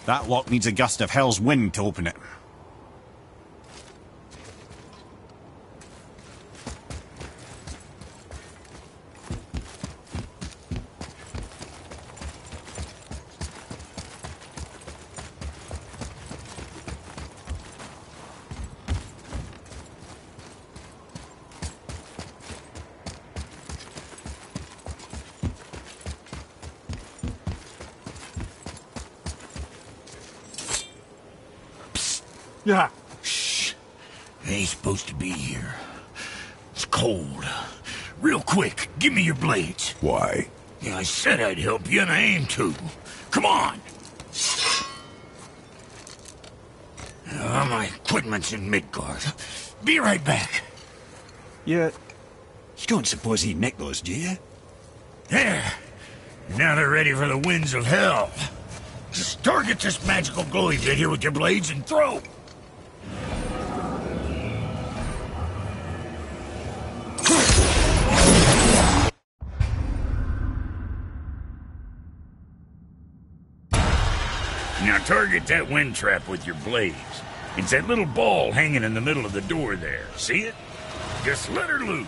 That lock needs a gust of hell's wind to open it. Yeah. Shh. They ain't supposed to be here. It's cold. Real quick, give me your blades. Why? Yeah, I said I'd help you, and I aim to. Come on. My equipment's in Midgard. Be right back. You don't suppose he nicked those, do you? There. Now they're ready for the winds of hell. Just target this magical glowy bit here with your blades and throw. Now target that wind trap with your blades. It's that little ball hanging in the middle of the door there. See it? Just let her loose.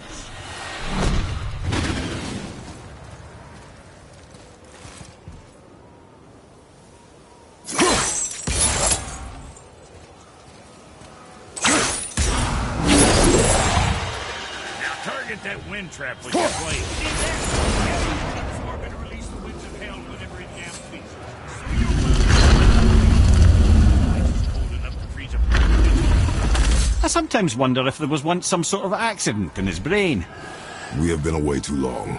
Now target that wind trap with your blades. See that? It's more gonna release the winds of hell whenever it damn pleases. I sometimes wonder if there was once some sort of accident in his brain. We have been away too long.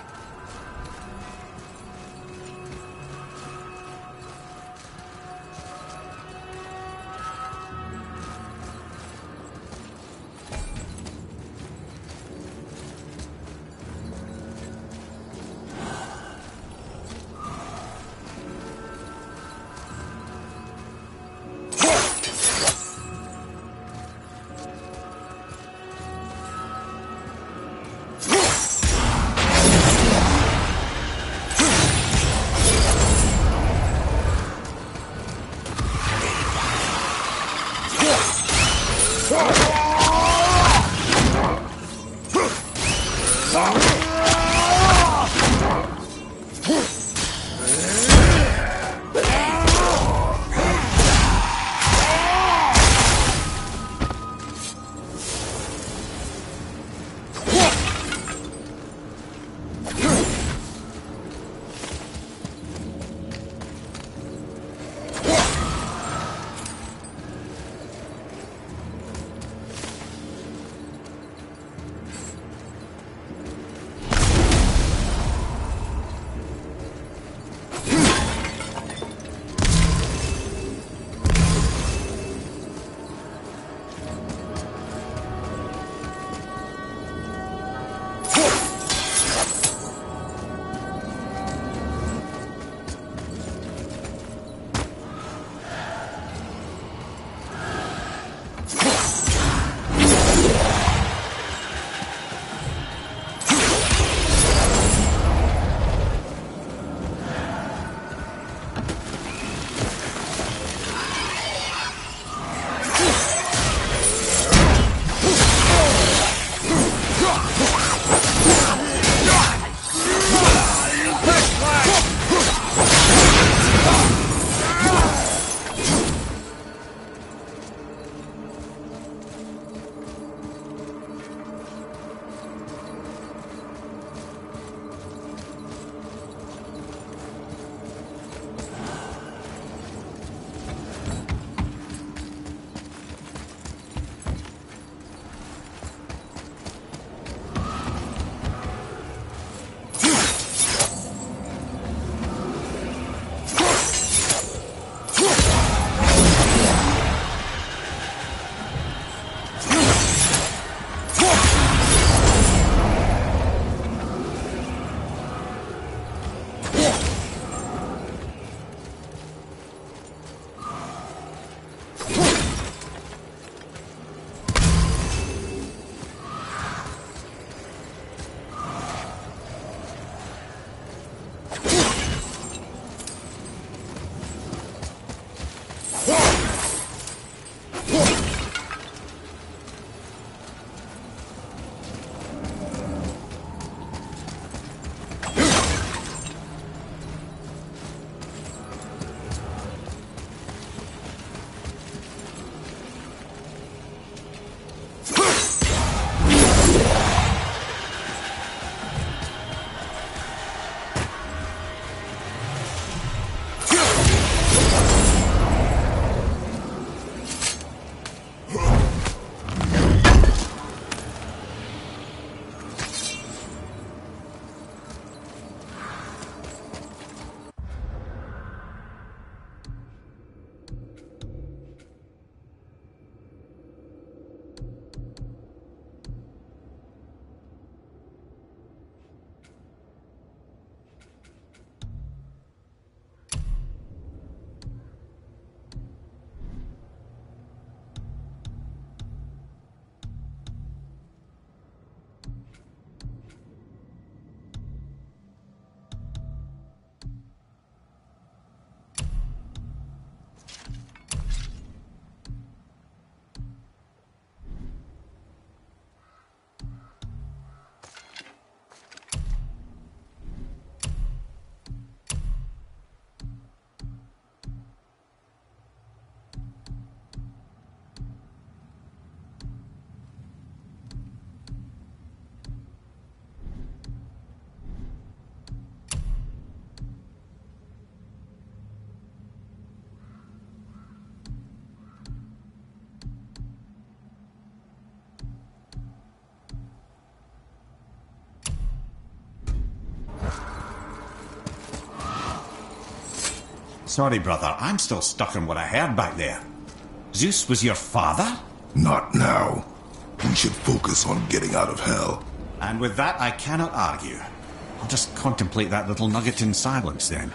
Sorry, brother, I'm still stuck on what I heard back there. Zeus was your father? Not now. We should focus on getting out of hell. And with that, I cannot argue. I'll just contemplate that little nugget in silence, then.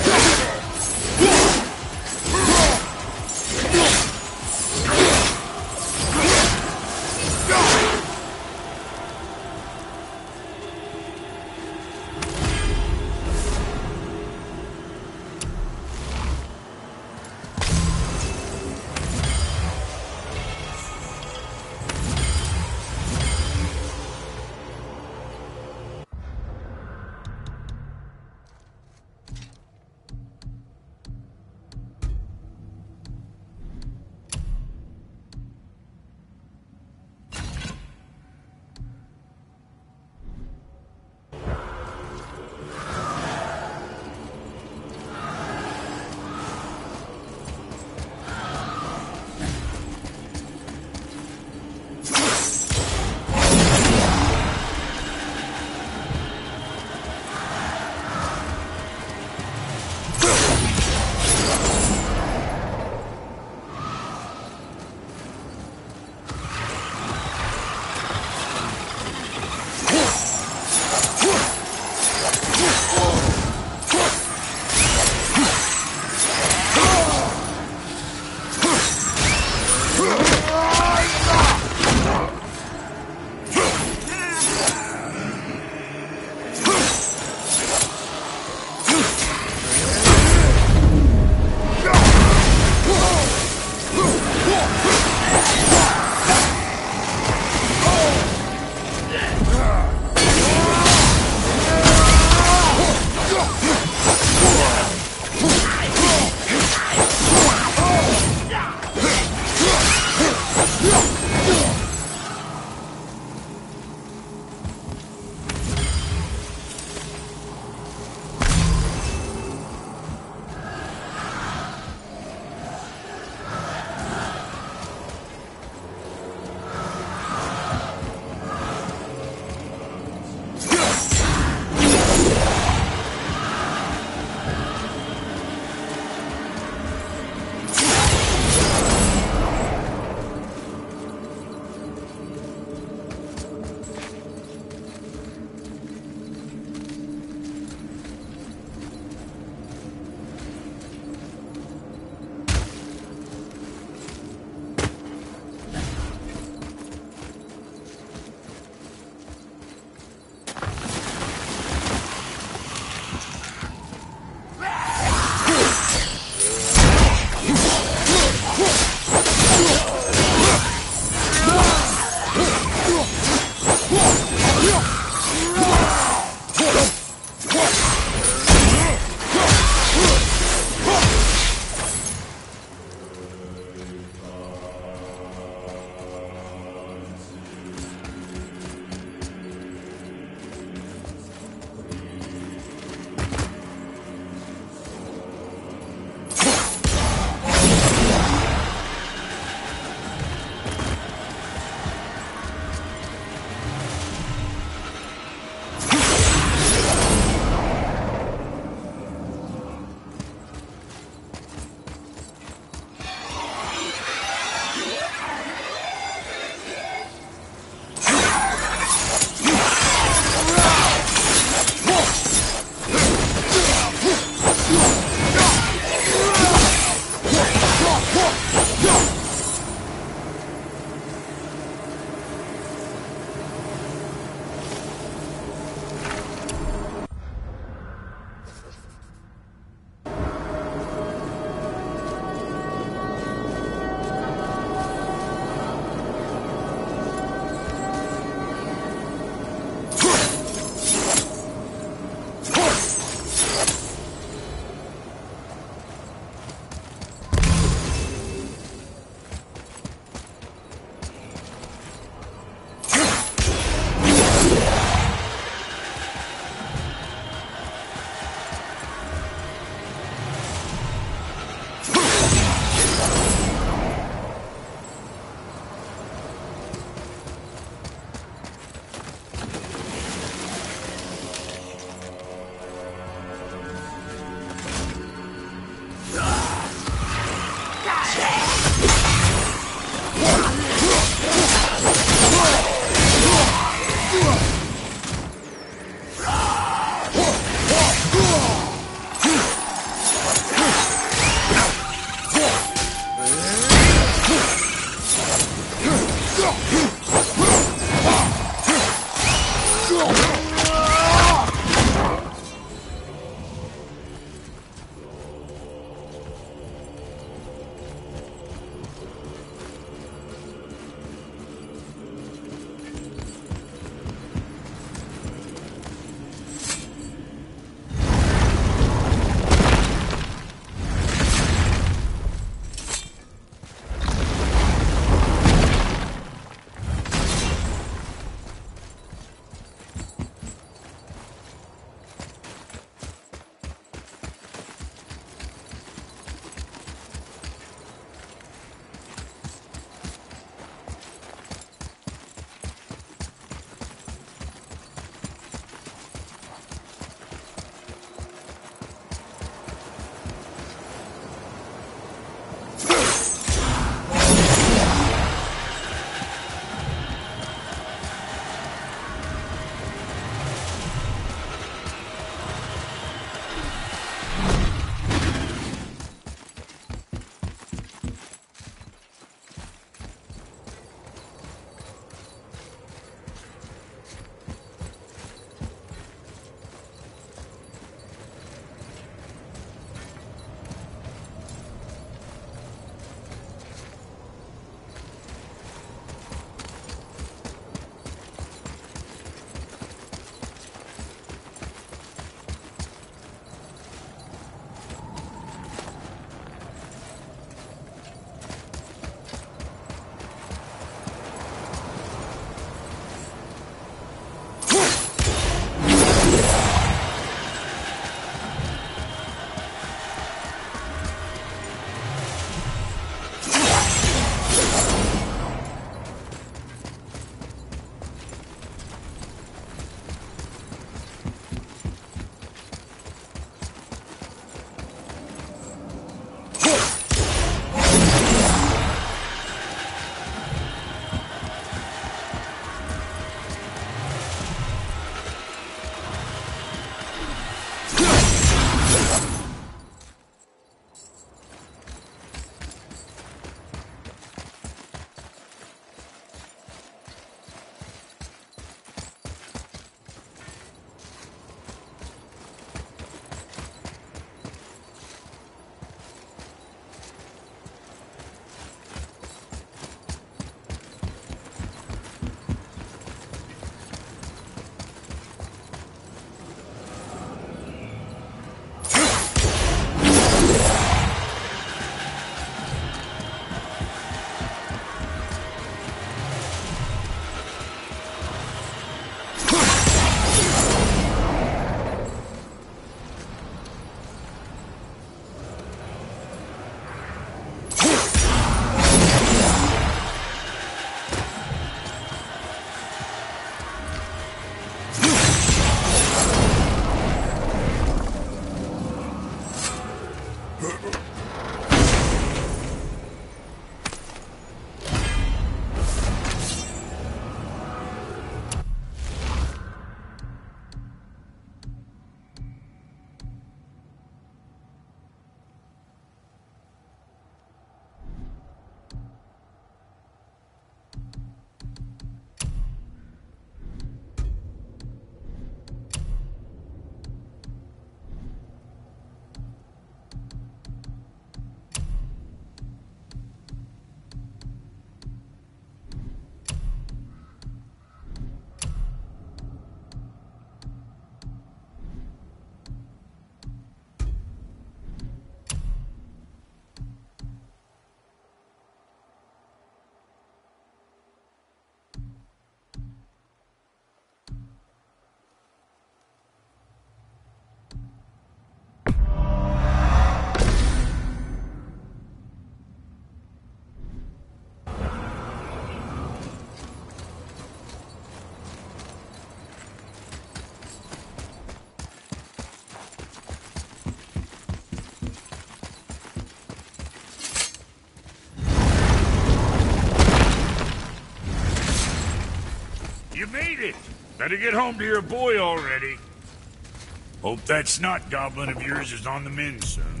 made it. Better get home to your boy already. Hope that snot goblin of yours is on the mend soon.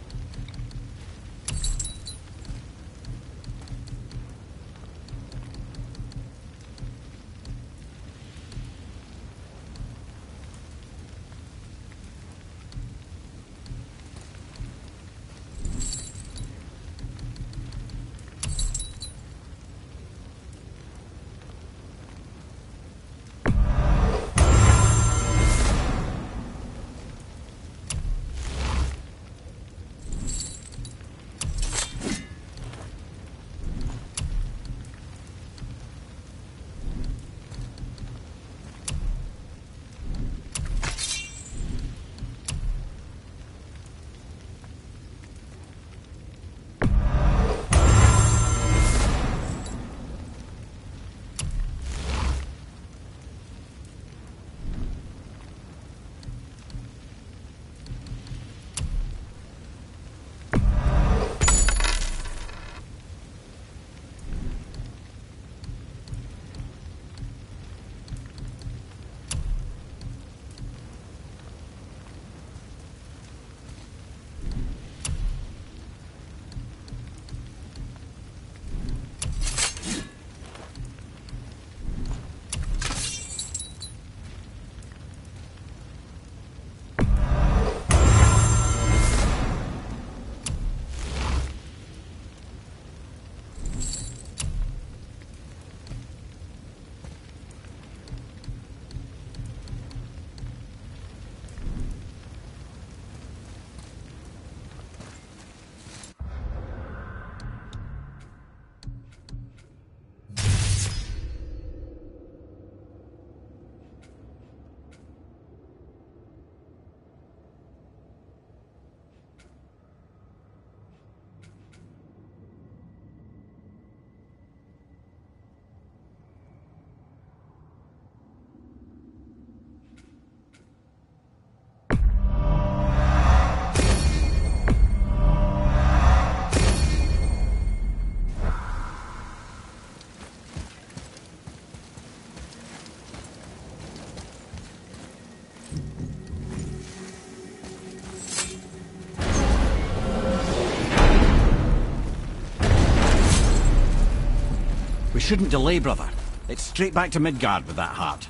We shouldn't delay, brother. It's straight back to Midgard with that heart.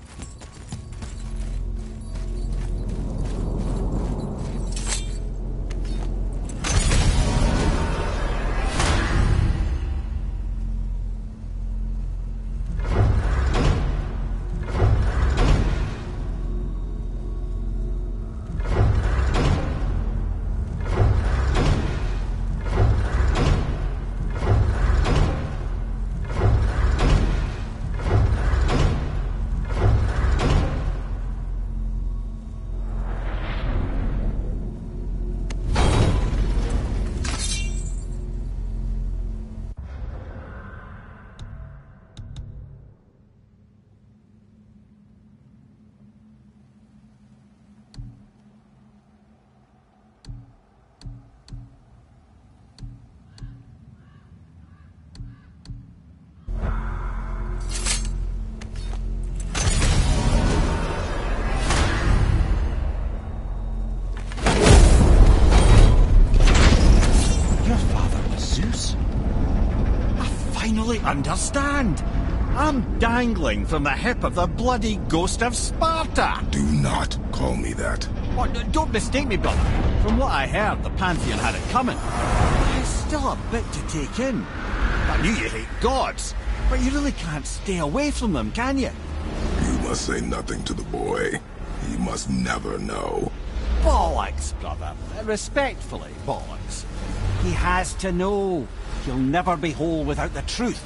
Understand? I'm dangling from the hip of the bloody ghost of Sparta! Do not call me that. Oh, don't mistake me, brother. From what I heard, the Pantheon had it coming. It's still a bit to take in. I knew you hate gods, but you really can't stay away from them, can you? You must say nothing to the boy. He must never know. Bollocks, brother. Respectfully, bollocks. He has to know. He'll never be whole without the truth.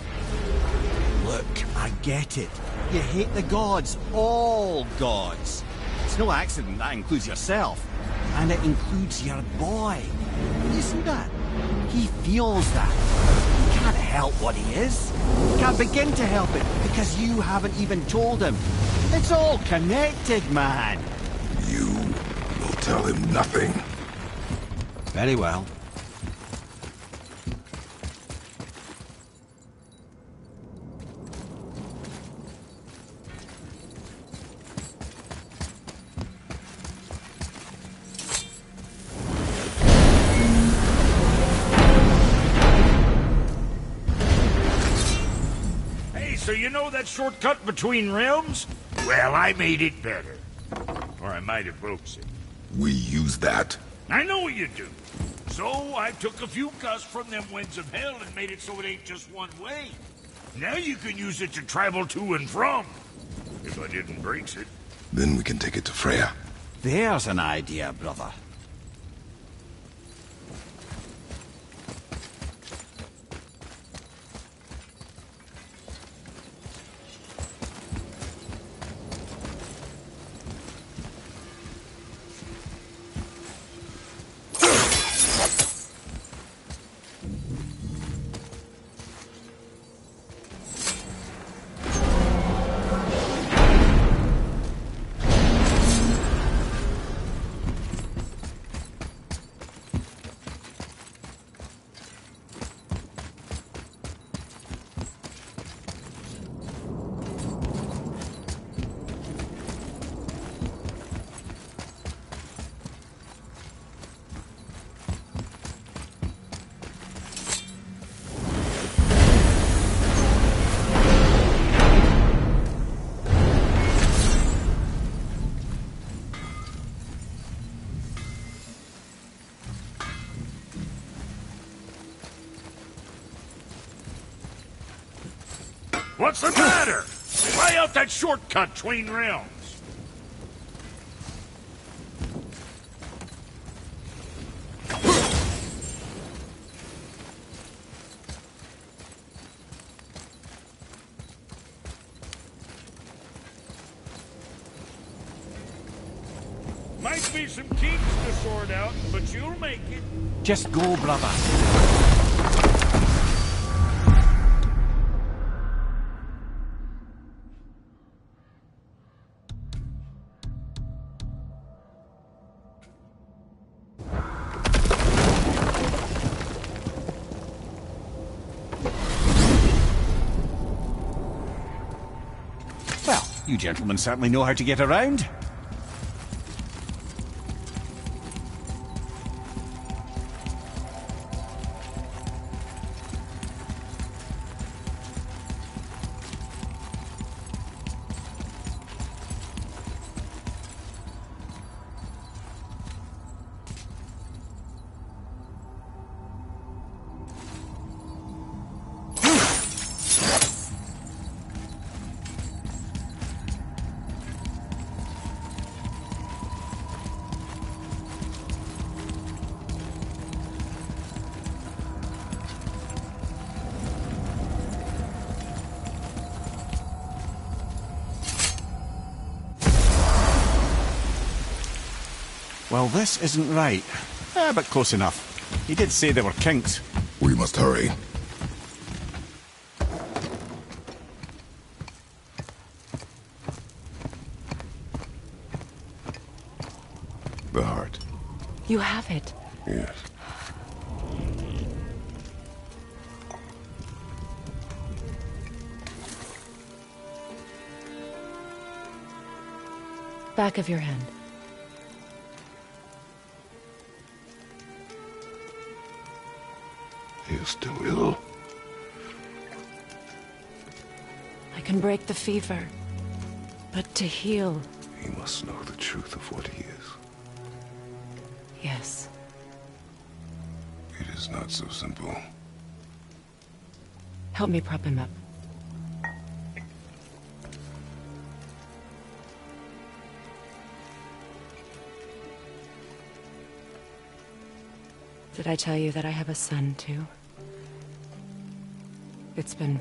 Look, I get it. You hate the gods. All gods. It's no accident that includes yourself. And it includes your boy. You see that? He feels that. He can't help what he is. He can't begin to help it because you haven't even told him. It's all connected, man. You will tell him nothing. Very well. So you know that shortcut between realms? Well, I made it better. Or I might have broke it. We use that. I know you do. So I took a few cusps from them winds of hell and made it so it ain't just one way. Now you can use it to travel to and from. If I didn't break it. Then we can take it to Freya. There's an idea, brother. What's the matter? Try out that shortcut between realms. Might be some kinks to sort out, but you'll make it. Just go, brother. Well, you gentlemen certainly know how to get around. Well, this isn't right. But close enough. He did say there were kinks. We must hurry. The heart. You have it. Yes. Back of your hand. He is still ill. I can break the fever. But to heal... He must know the truth of what he is. Yes. It is not so simple. Help me prop him up. Did I tell you that I have a son, too? It's been...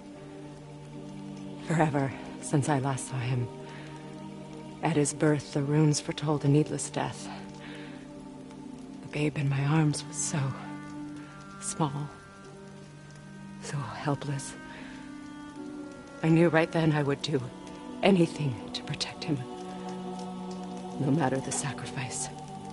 forever since I last saw him. At his birth, the runes foretold a needless death. The babe in my arms was so... small. So helpless. I knew right then I would do anything to protect him. No matter the sacrifice.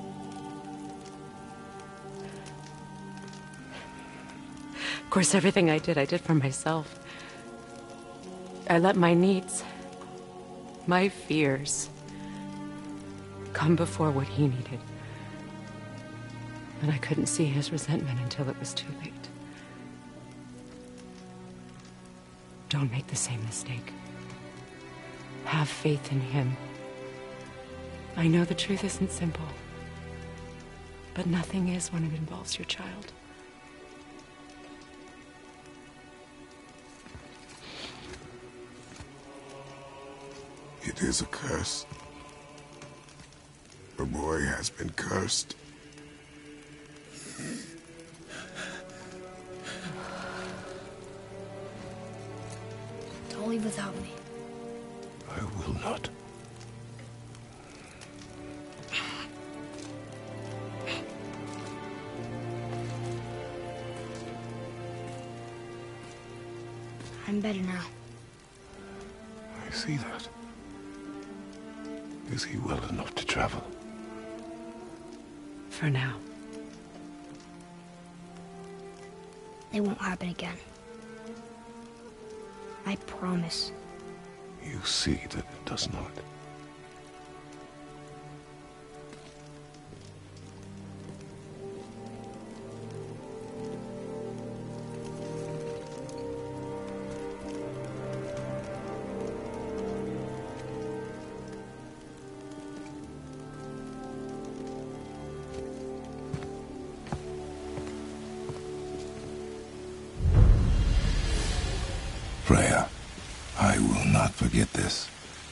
Of course, everything I did for myself. I let my needs, my fears, come before what he needed. And I couldn't see his resentment until it was too late. Don't make the same mistake. Have faith in him. I know the truth isn't simple, but nothing is when it involves your child. It is a curse. The boy has been cursed. Don't leave without me. I will not. I'm better now. I see that. Is he well enough to travel? For now. It won't happen again. I promise. You see that it does not. Freya, I will not forget this.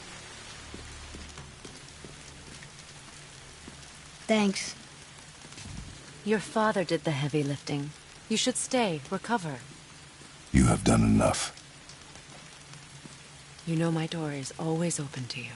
Thanks. Your father did the heavy lifting. You should stay, recover. You have done enough. You know my door is always open to you.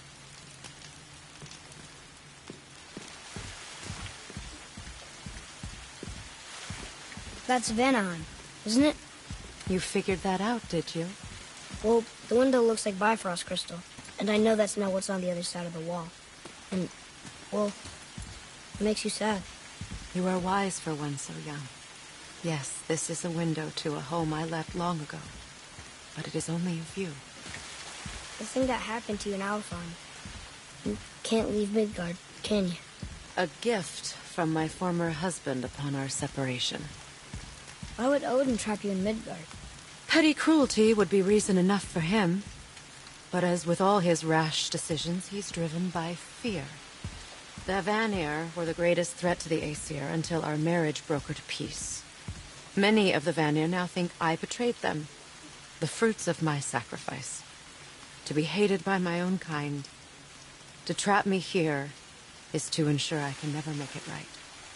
That's Vanaheim, isn't it? You figured that out, did you? Well, the window looks like Bifrost crystal, and I know that's not what's on the other side of the wall. And, well, it makes you sad. You are wise for one so young. Yes, this is a window to a home I left long ago. But it is only a view. The thing that happened to you in Alfheim. You can't leave Midgard, can you? A gift from my former husband upon our separation. Why would Odin trap you in Midgard? Petty cruelty would be reason enough for him. But as with all his rash decisions, he's driven by fear. The Vanir were the greatest threat to the Aesir until our marriage brokered peace. Many of the Vanir now think I betrayed them. The fruits of my sacrifice. To be hated by my own kind. To trap me here is to ensure I can never make it right.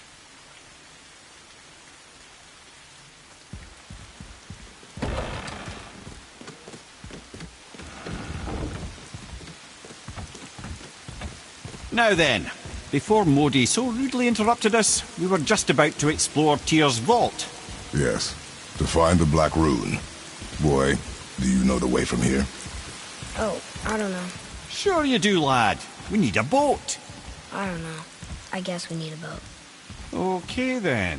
Now then, before Modi so rudely interrupted us, we were just about to explore Tyr's vault. Yes, to find the Black Rune. Boy, do you know the way from here? Oh, I don't know. Sure you do, lad. We need a boat. I don't know. I guess we need a boat. Okay then.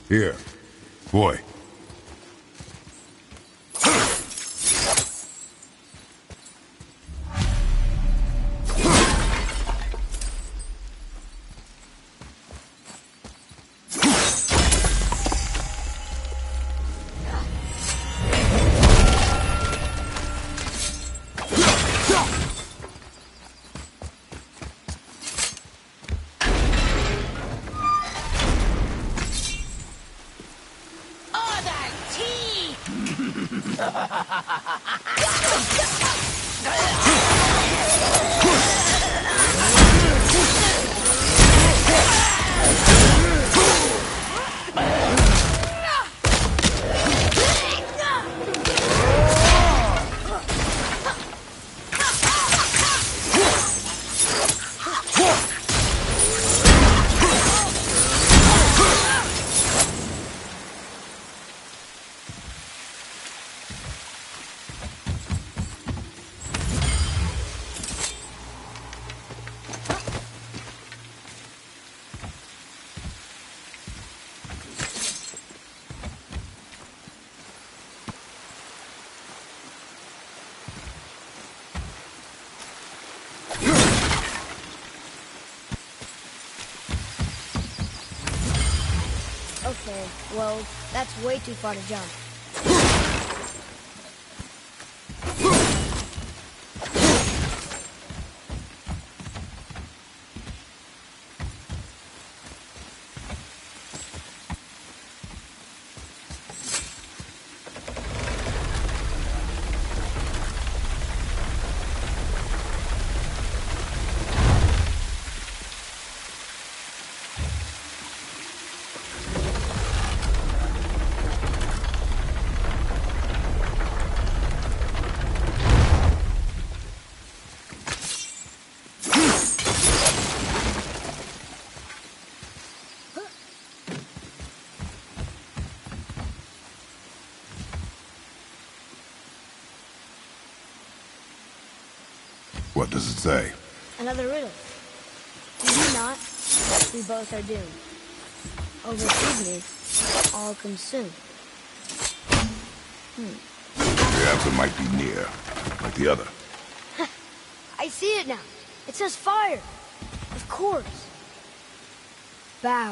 Here. Boy. Okay, well, that's way too far to jump. What does it say? Another riddle. Do you not? We both are doomed. Overfeed me, all consumed. The answer might be near, like the other. I see it now. It says fire. Of course. Bow.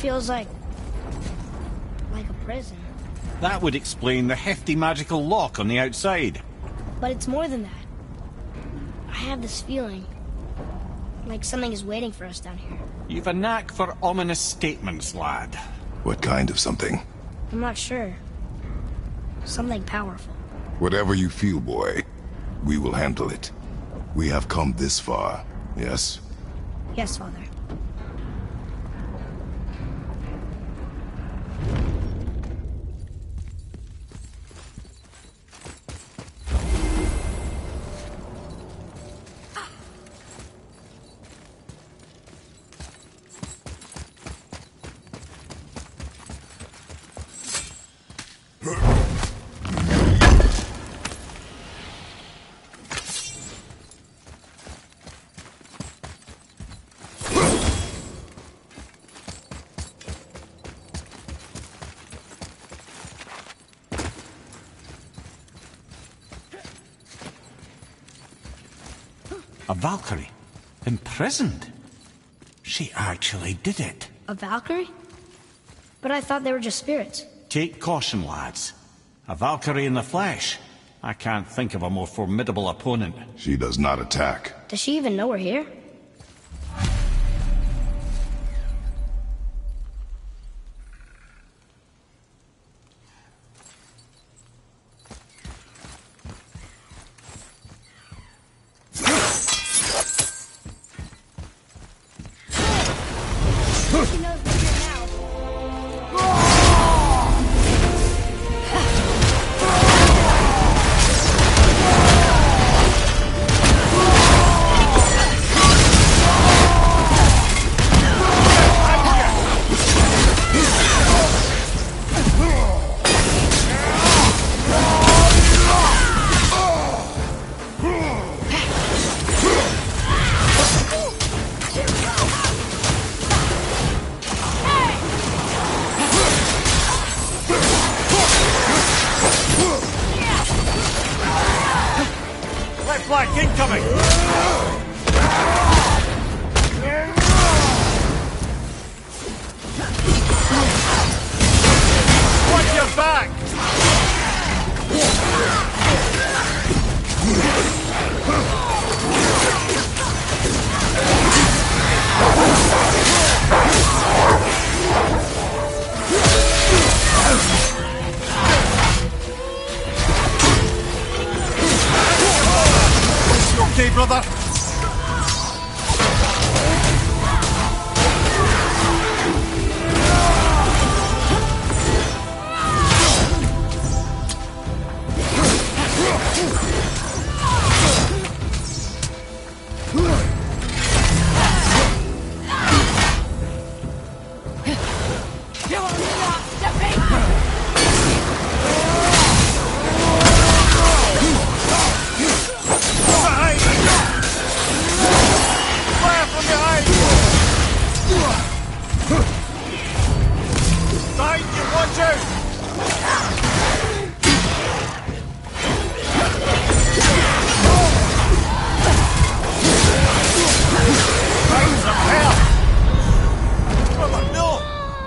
feels like a prison. That would explain the hefty magical lock on the outside. But it's more than that. I have this feeling like something is waiting for us down here. You've a knack for ominous statements, lad. What kind of something? I'm not sure. Something powerful. Whatever you feel, boy, we will handle it. We have come this far, yes? Yes, Father. A Valkyrie? Imprisoned? She actually did it. A Valkyrie? But I thought they were just spirits. Take caution, lads. A Valkyrie in the flesh. I can't think of a more formidable opponent. She does not attack. Does she even know we're here? She knows we're here now. Left flank incoming! Watch your back! Okay, brother? Fire from behind! Behind you, watch out! Behind some hell! Brother, no!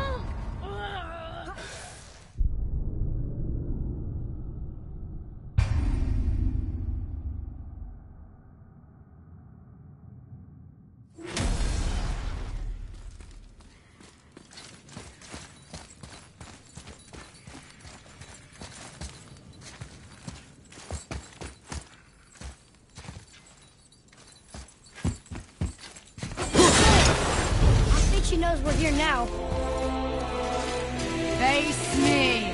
I think she knows we're here now. Face me.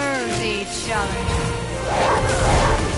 Worthy challenge.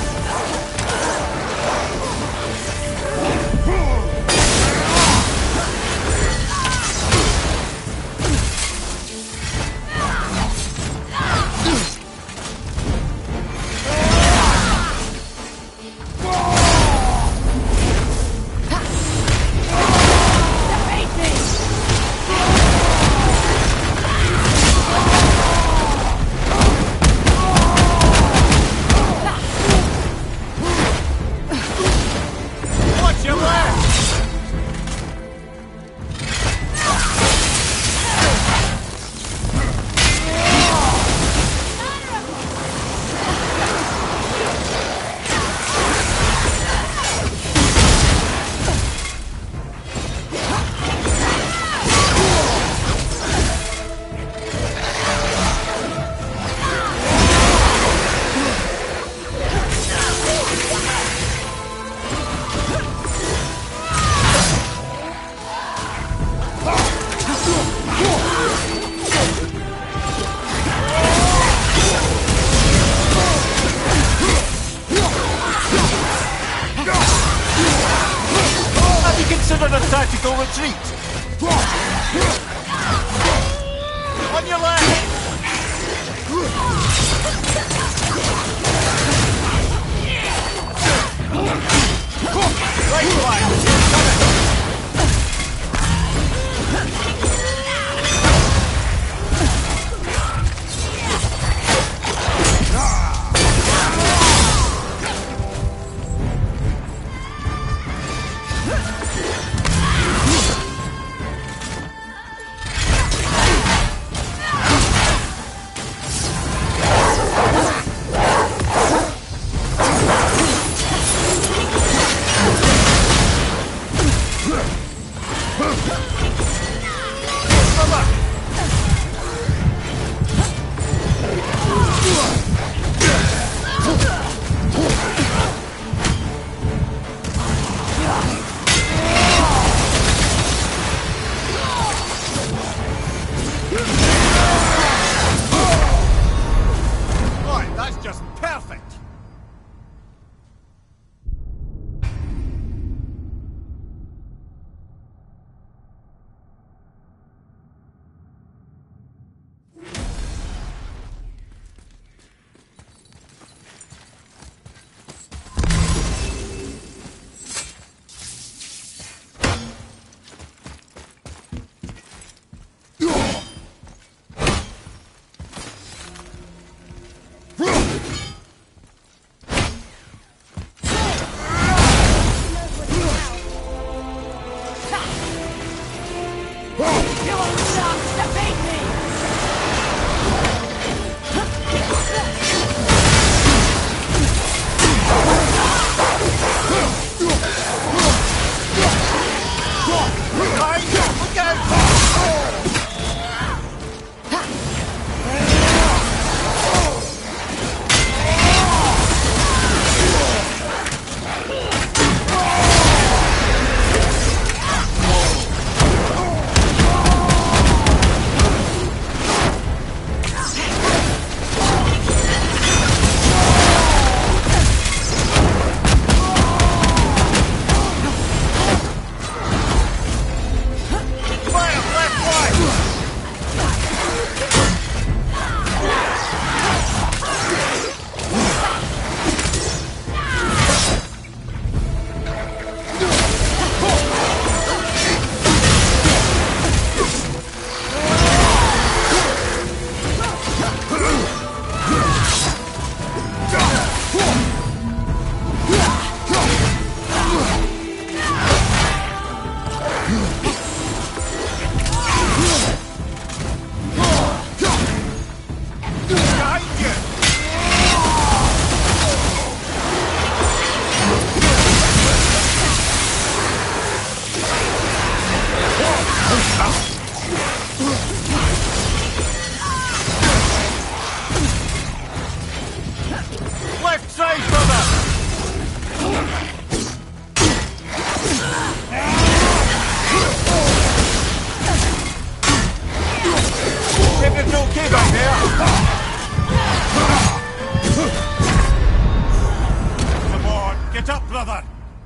Considered a tactical retreat. On your left. Right flank. It's okay back there. brother!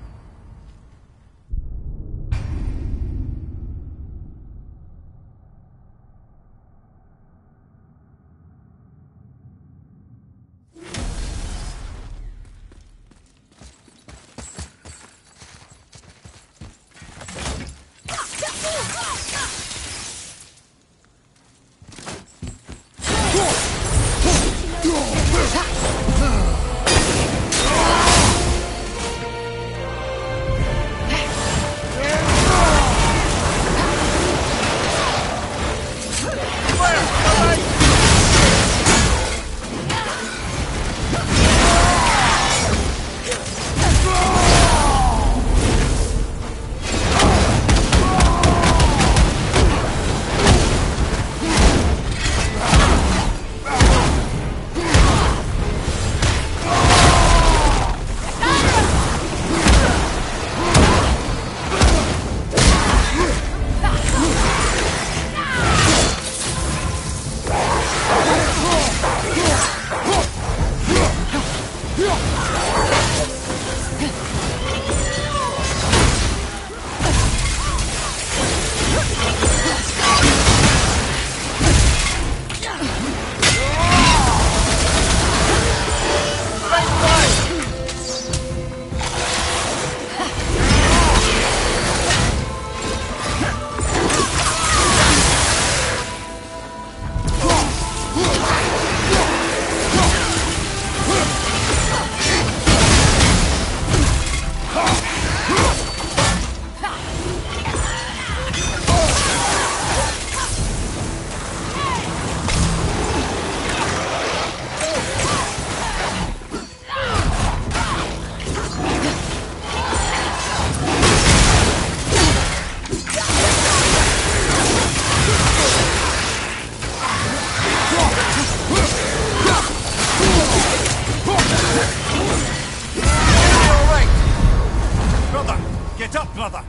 Get up, brother!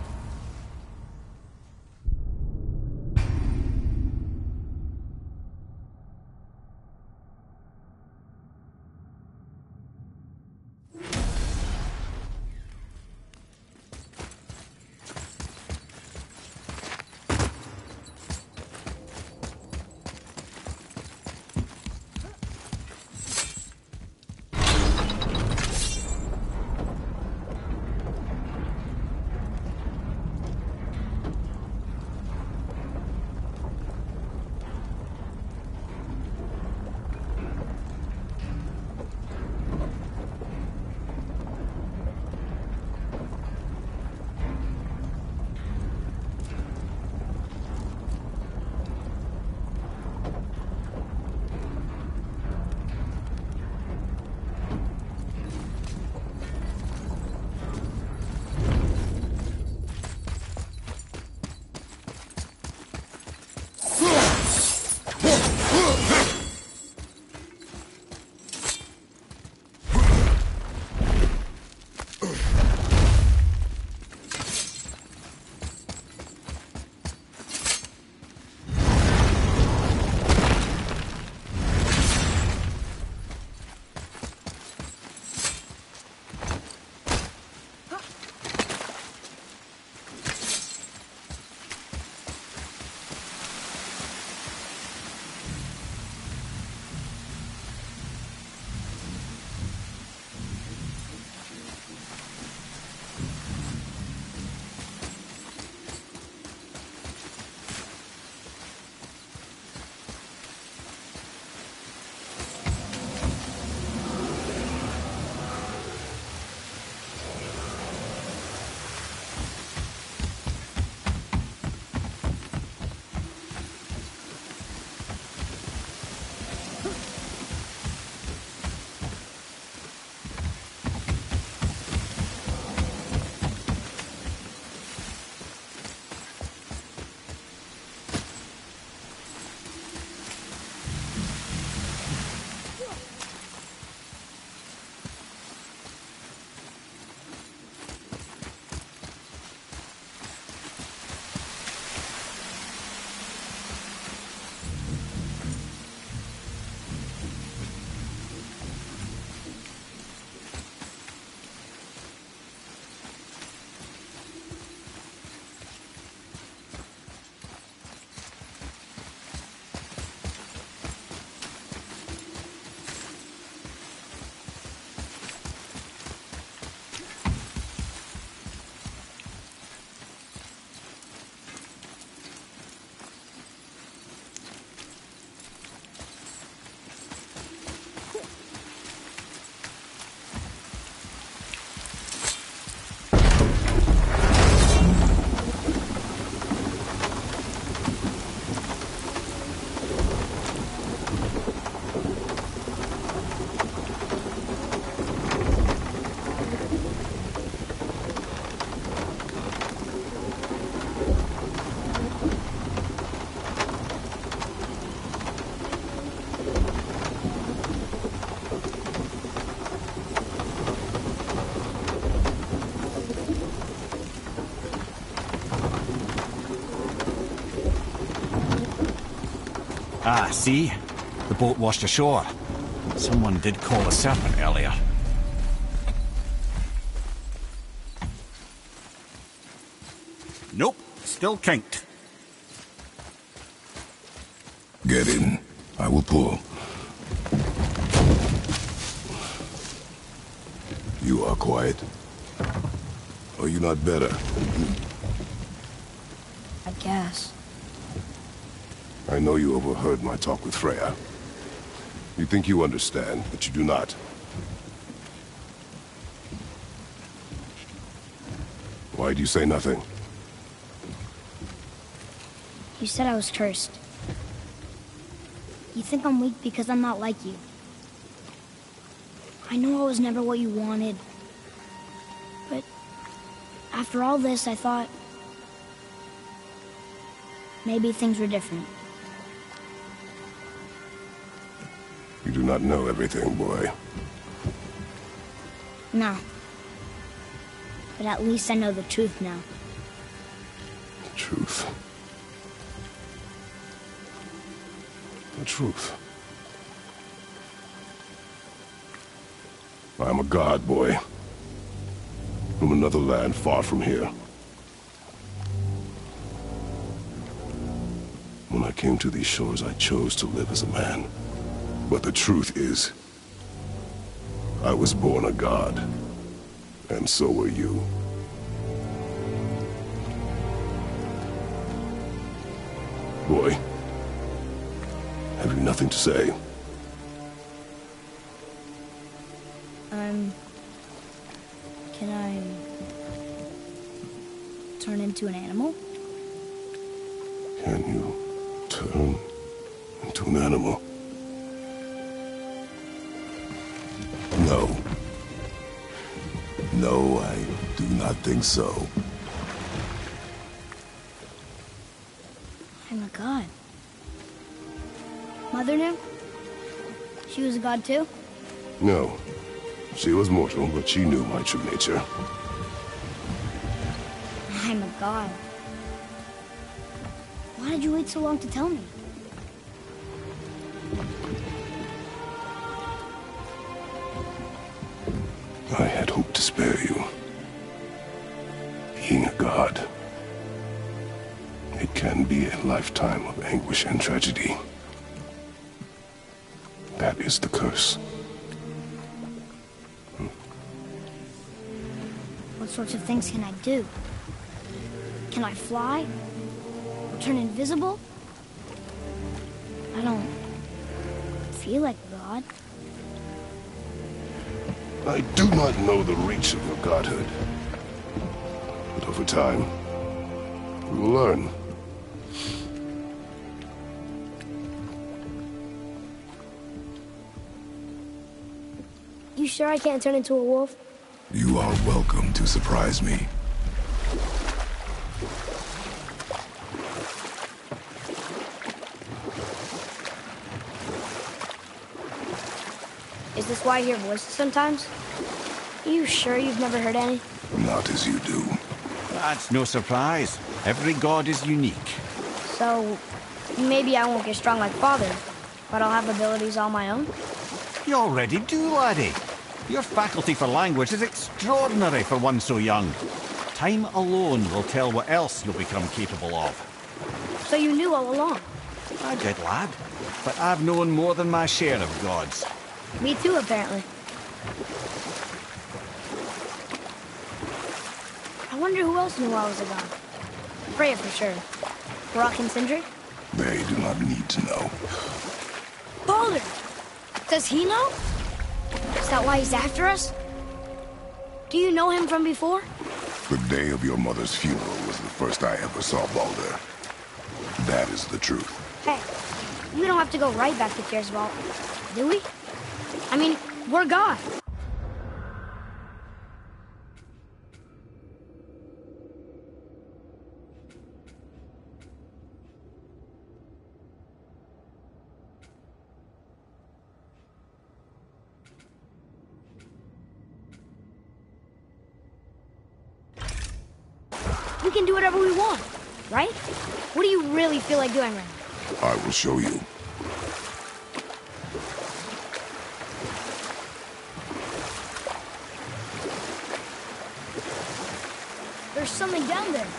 Ah, see? The boat washed ashore. Someone did call a serpent earlier. Nope, still kinked. Get in. I will pull. You are quiet. Are you not better? I guess. I know you overheard my talk with Freya. You think you understand, but you do not. Why do you say nothing? You said I was cursed. You think I'm weak because I'm not like you. I know I was never what you wanted. But after all this, I thought maybe things were different. You do not know everything, boy. No. But at least I know the truth now. The truth. The truth. I am a god, boy. From another land far from here. When I came to these shores, I chose to live as a man. But the truth is, I was born a god. And so were you. Boy, have you nothing to say? Can I turn into an animal? Can you turn into an animal? No. No, I do not think so. I'm a god. Mother knew? She was a god too? No. She was mortal, but she knew my true nature. I'm a god. Why did you wait so long to tell me? I had hoped to spare you. Being a god, it can be a lifetime of anguish and tragedy. That is the curse. What sorts of things can I do? Can I fly? Or turn invisible? I don't feel like a god. I do not know the reach of your godhood. But over time, you will learn. You sure I can't turn into a wolf? You are welcome to surprise me. Is this why I hear voices sometimes? Are you sure you've never heard any? Not as you do. That's no surprise. Every god is unique. So, maybe I won't get strong like Father, but I'll have abilities all my own? You already do, laddie. Your faculty for language is extraordinary for one so young. Time alone will tell what else you'll become capable of. So you knew all along? I did, lad. But I've known more than my share of gods. Me too, apparently. I wonder who else knew I was a god. Freya for sure. Brock and Sindri? They do not need to know. Baldur! Does he know? Is that why he's after us? Do you know him from before? The day of your mother's funeral was the first I ever saw Baldur. That is the truth. Hey, we don't have to go right back to Kiersvald, do we? I mean, we're gods. We can do whatever we want, right? What do you really feel like doing right now? I will show you. There's something down there.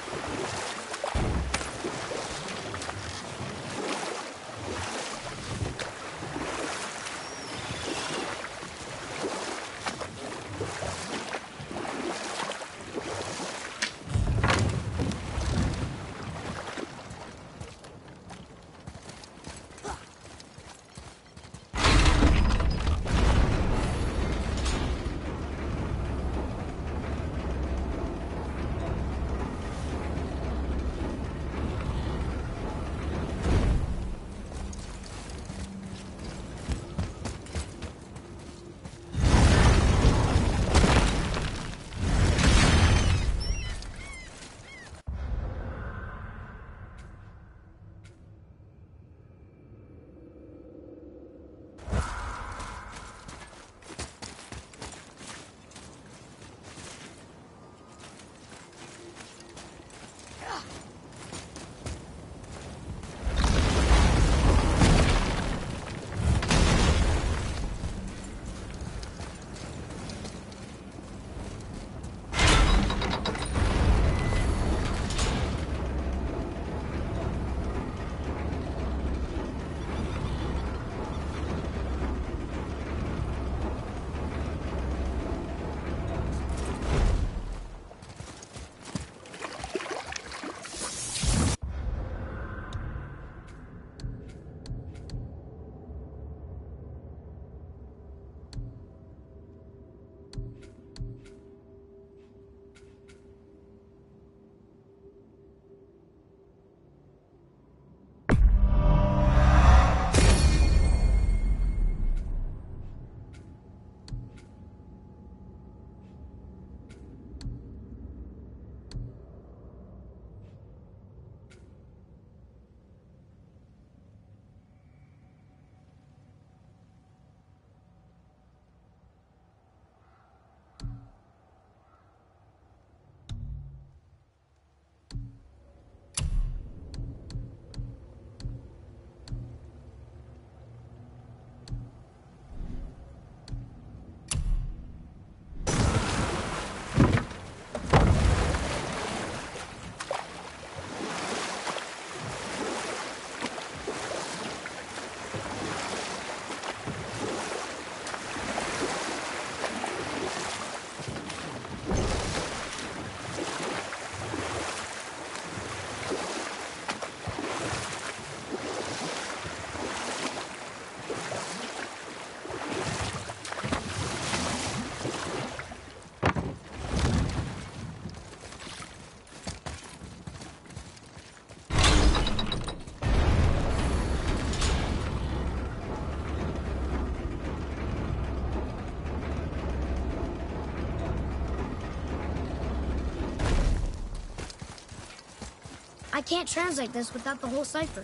I can't translate this without the whole cipher.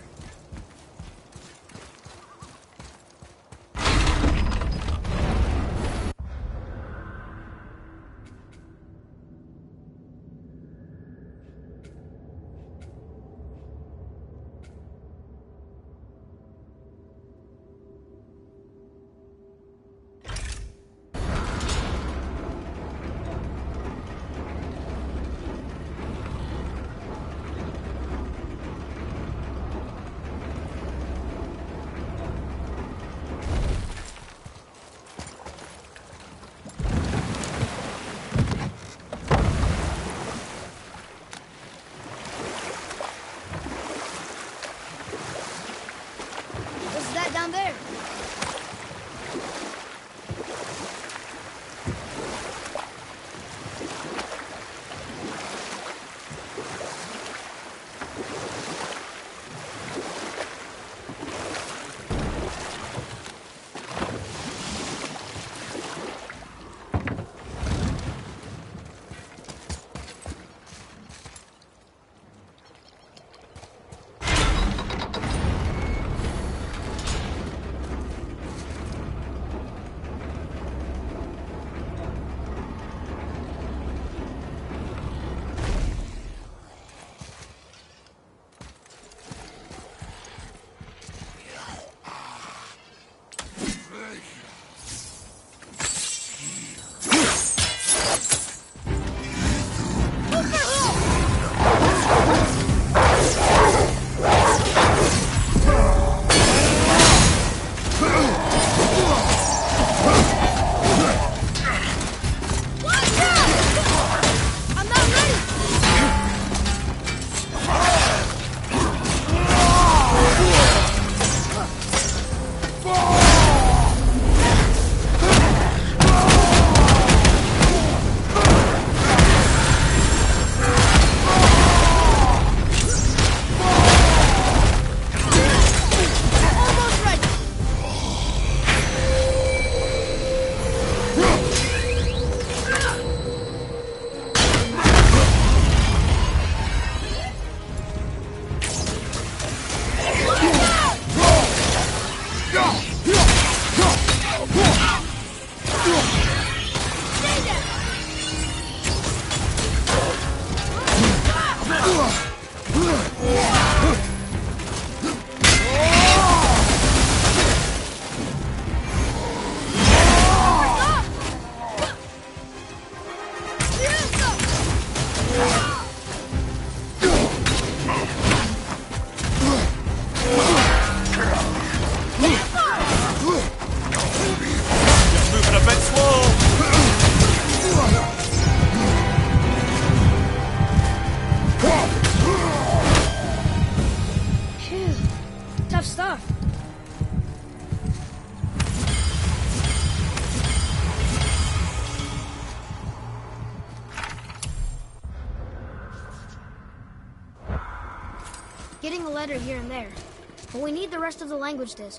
letter here and there. But we need the rest of the language disc.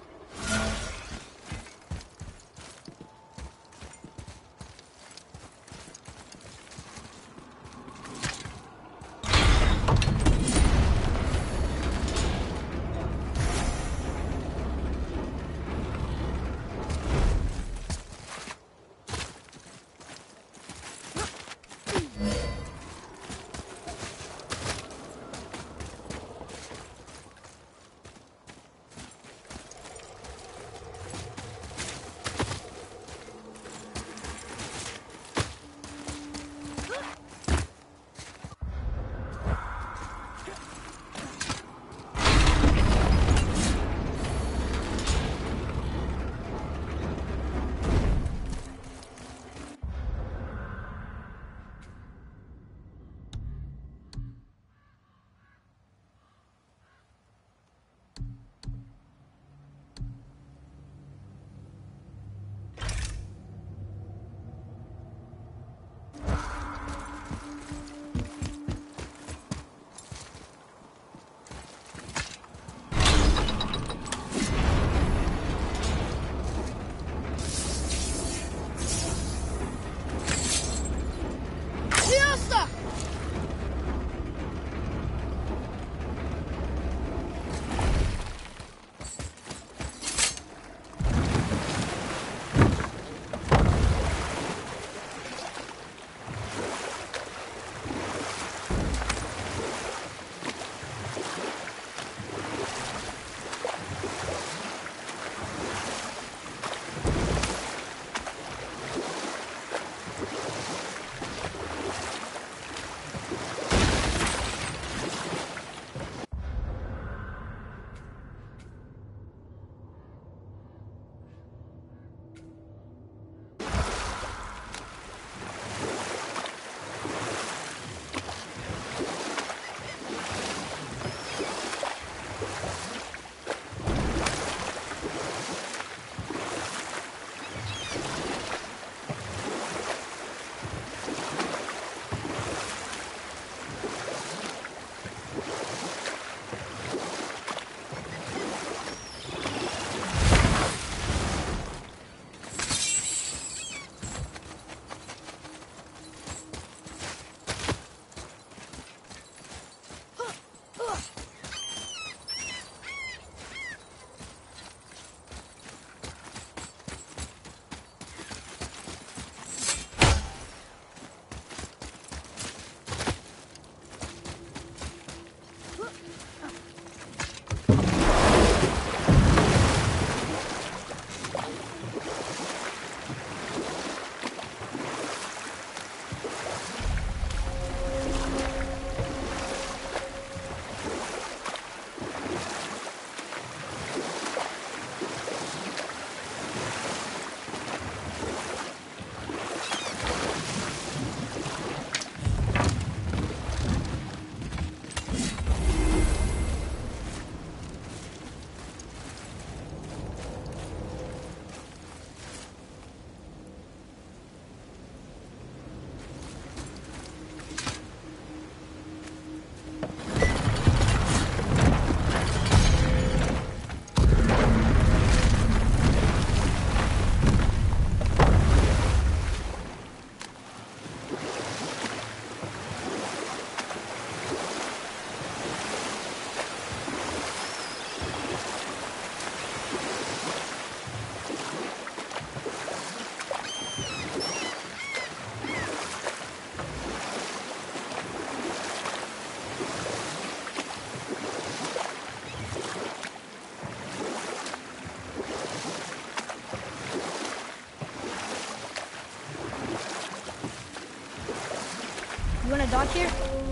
You want to dock here?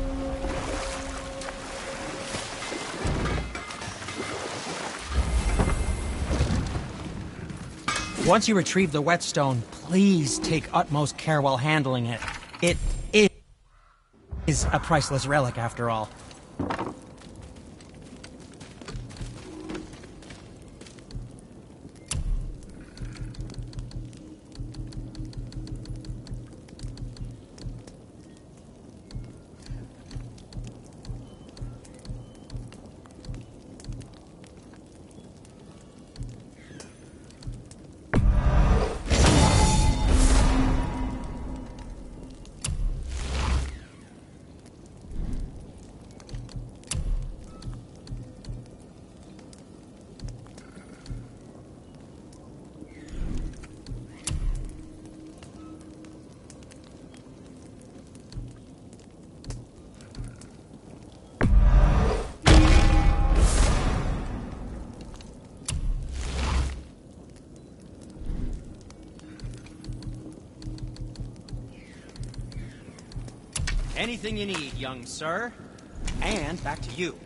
Once you retrieve the whetstone, please take utmost care while handling it. It is a priceless relic, after all. Anything you need, young sir. And back to you.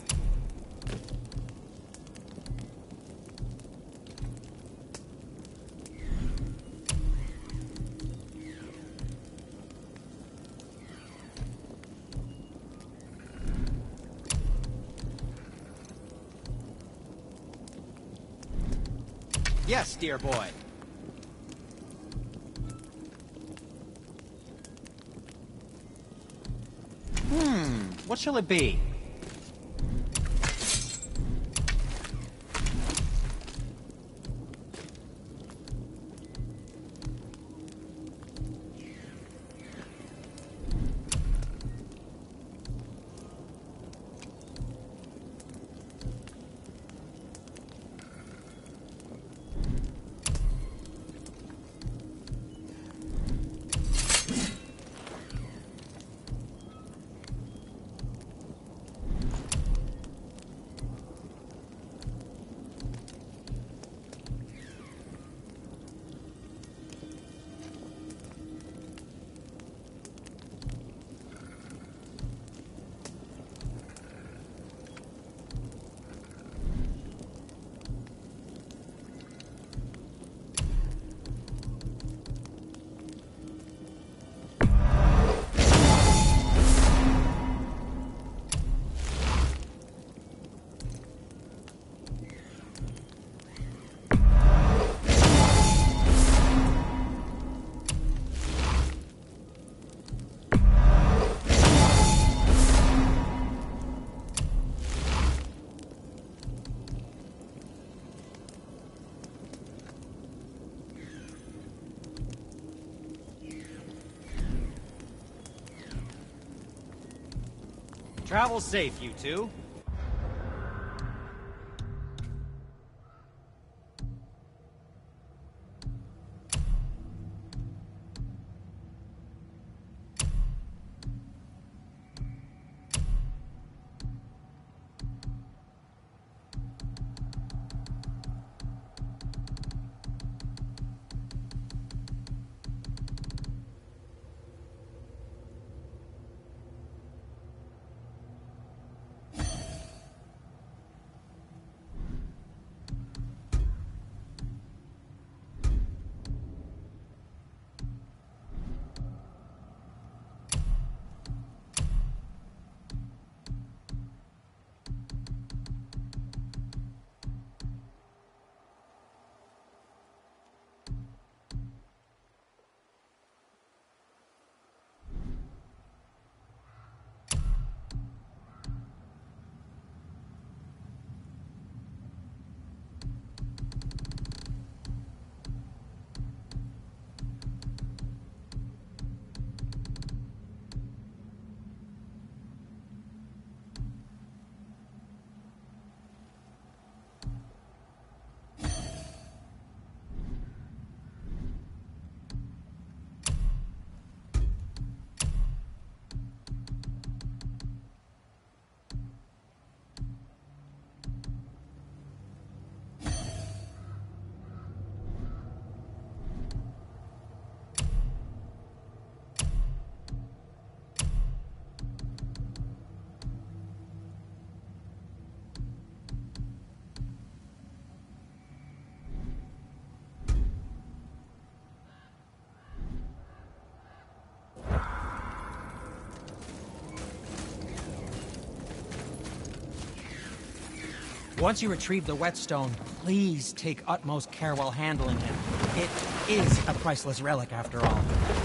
Yes, dear boy. What shall it be? Travel safe, you two. Once you retrieve the whetstone, please take utmost care while handling it. It is a priceless relic, after all.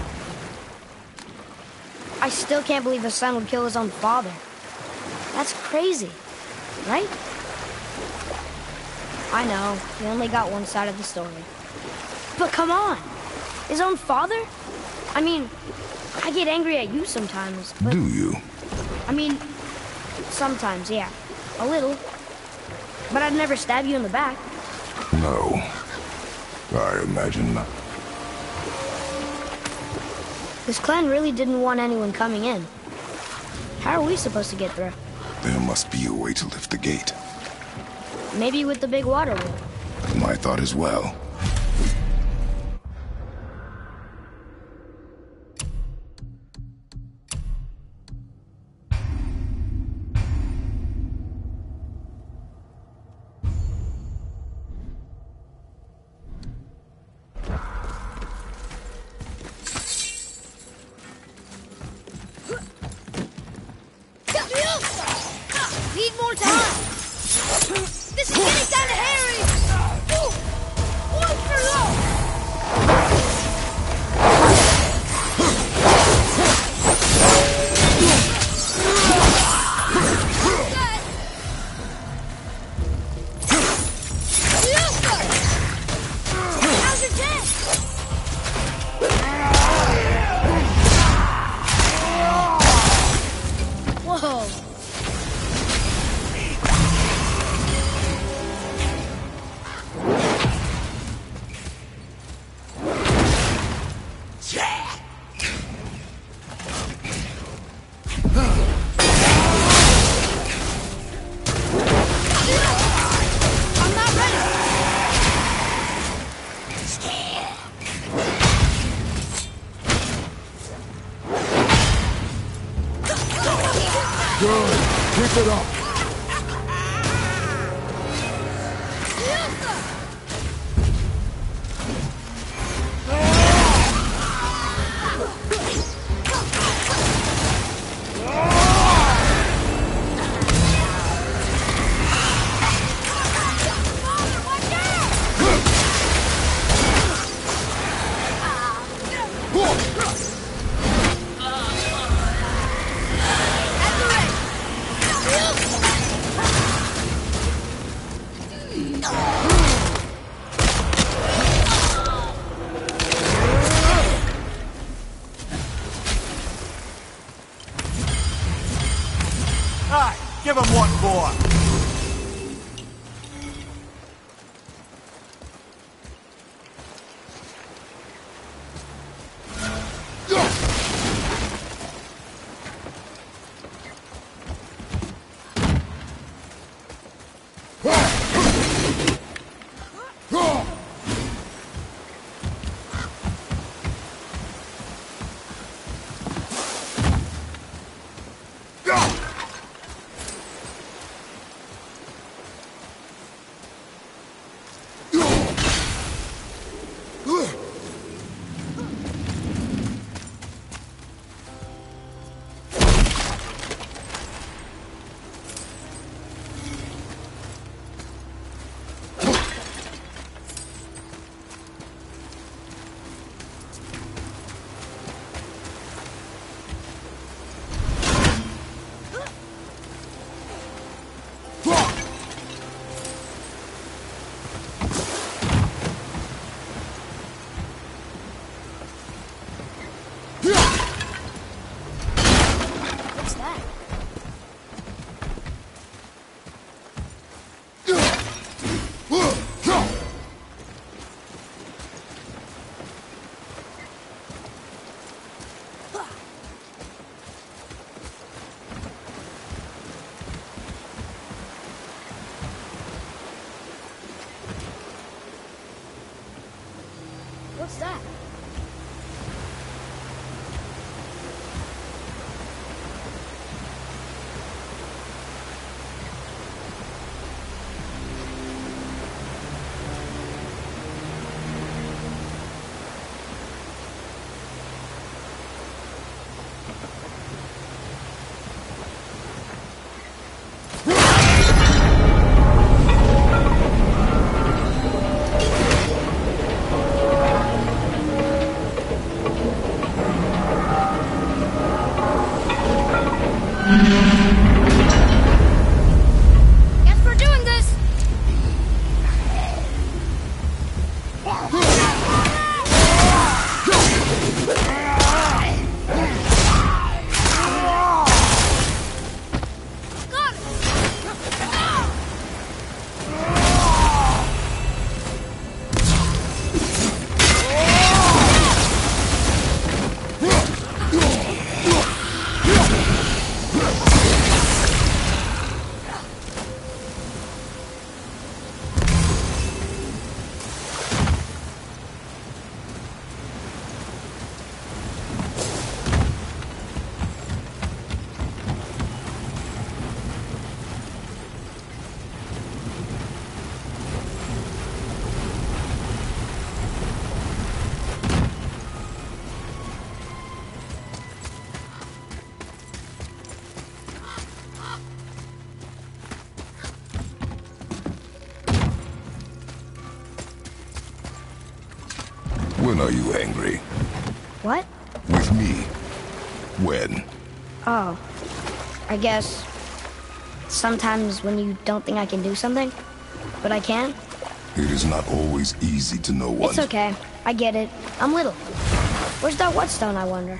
I still can't believe a son would kill his own father. That's crazy, right? I know, we only got one side of the story. But come on! His own father? I mean, I get angry at you sometimes, but... Do you? I mean, sometimes, yeah. A little. But I'd never stab you in the back. No. I imagine not. This clan really didn't want anyone coming in. How are we supposed to get through? There must be a way to lift the gate. Maybe with the big water wheel. My thought as well. Need more time! This is getting kind of hairy! Ooh, one for low! How's your chest? Whoa! I'm not ready! Good. Keep it up. Aye, give him what for. When are you angry? What? With me. When? Oh. I guess... sometimes when you don't think I can do something, but I can. It is not always easy to know what... It's okay. I get it. I'm little. Where's that whetstone, I wonder?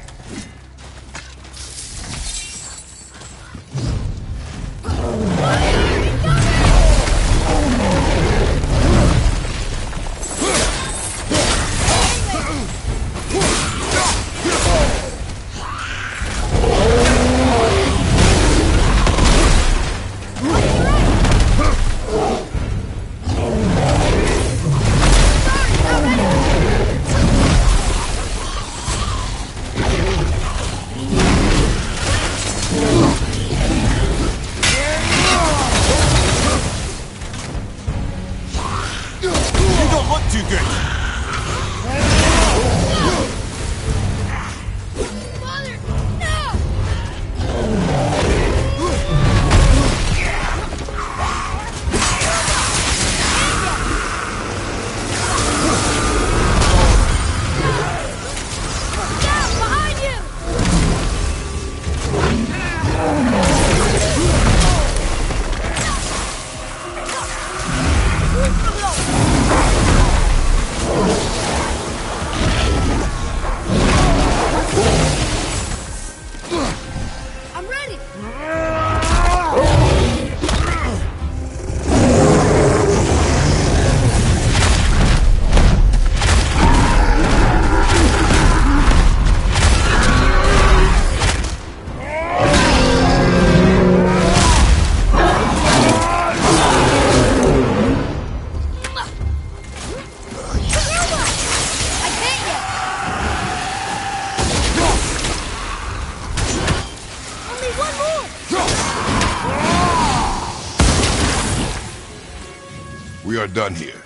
We are done here.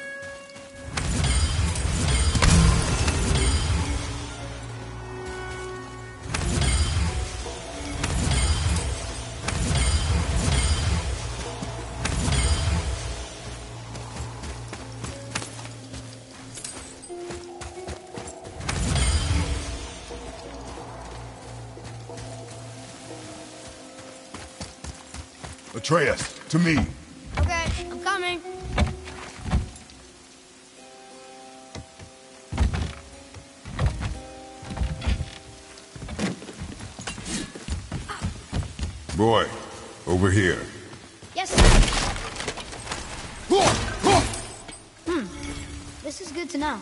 Atreus, to me. Okay, I'm coming. Boy, over here. Yes, sir. This is good to know.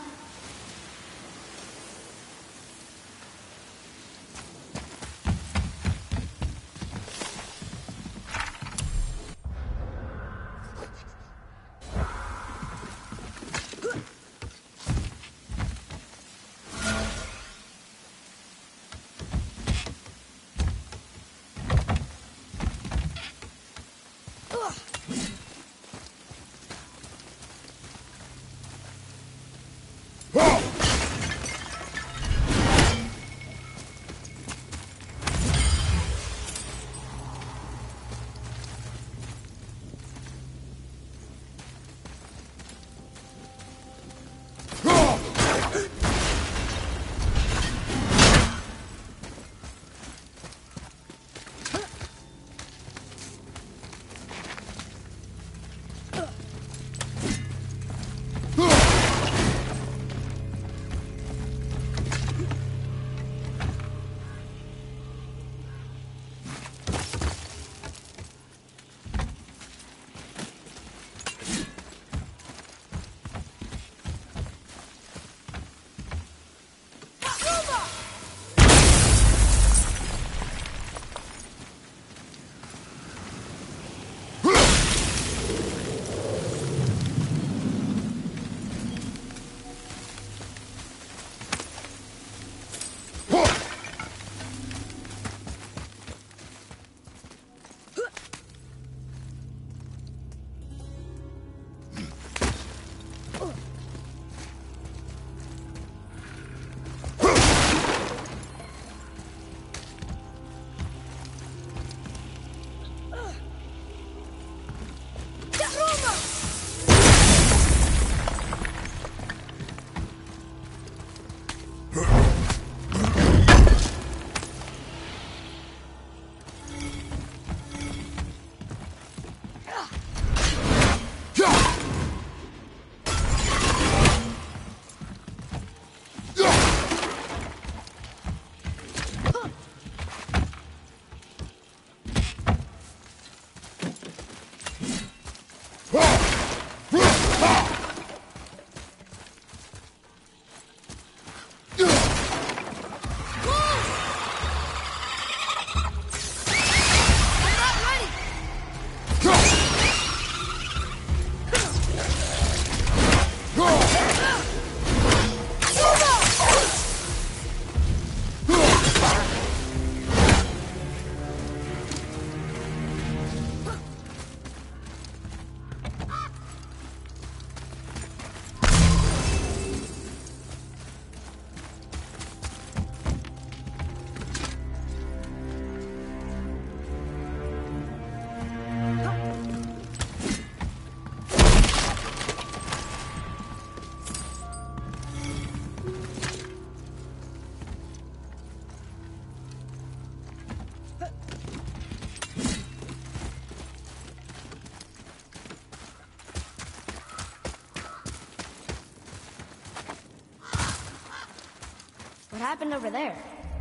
What happened over there?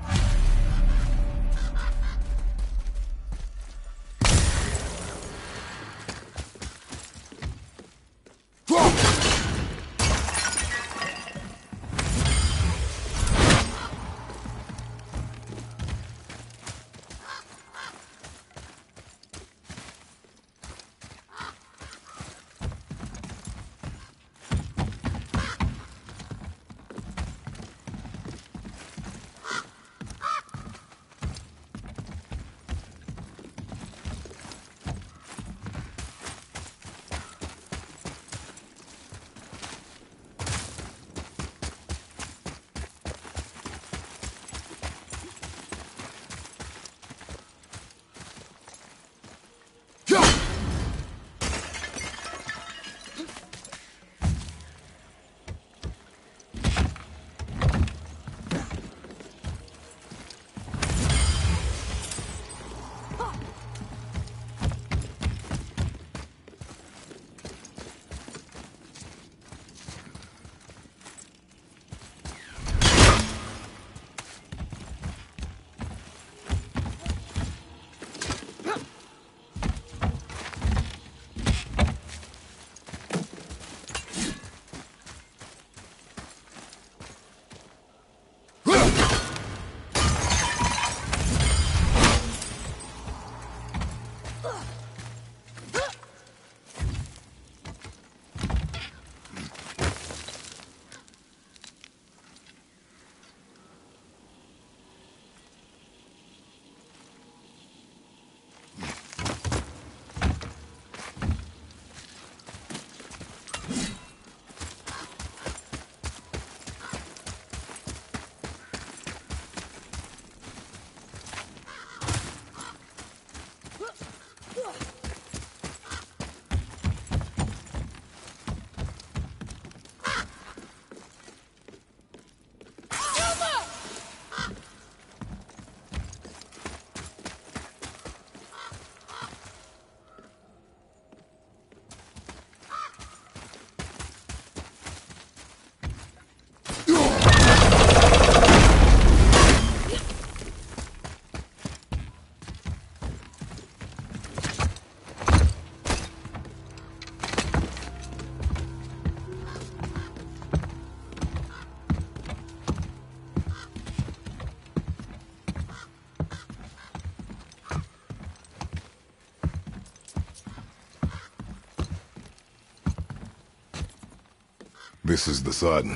This is the sun.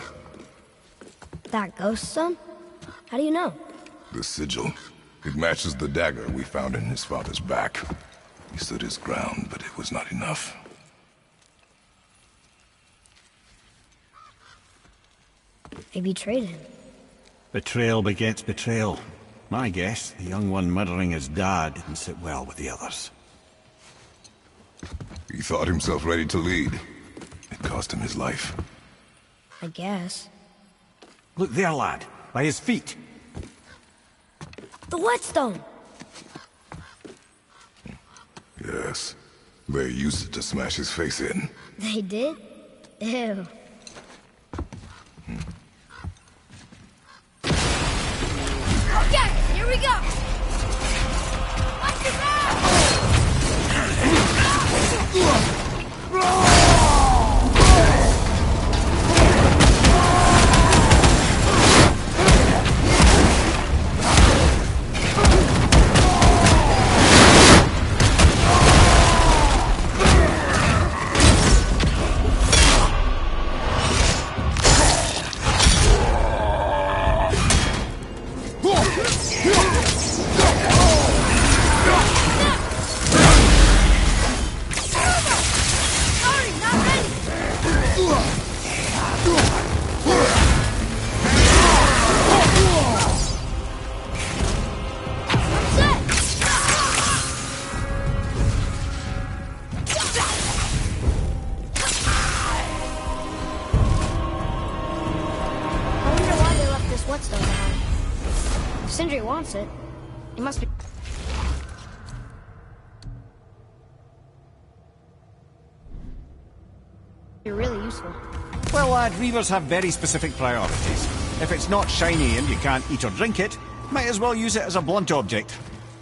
That ghost son? How do you know? The sigil. It matches the dagger we found in his father's back. He stood his ground, but it was not enough. They betrayed him. Betrayal begets betrayal. My guess, the young one murdering his dad didn't sit well with the others. He thought himself ready to lead. It cost him his life. I guess. Look there, lad. By his feet. The whetstone! Yes. They used it to smash his face in. They did? Ew. Okay, here we go! Watch your back! Whetstone behind. If Sindri wants it, it must be... really useful. Well, lad, reavers have very specific priorities. If it's not shiny and you can't eat or drink it, might as well use it as a blunt object.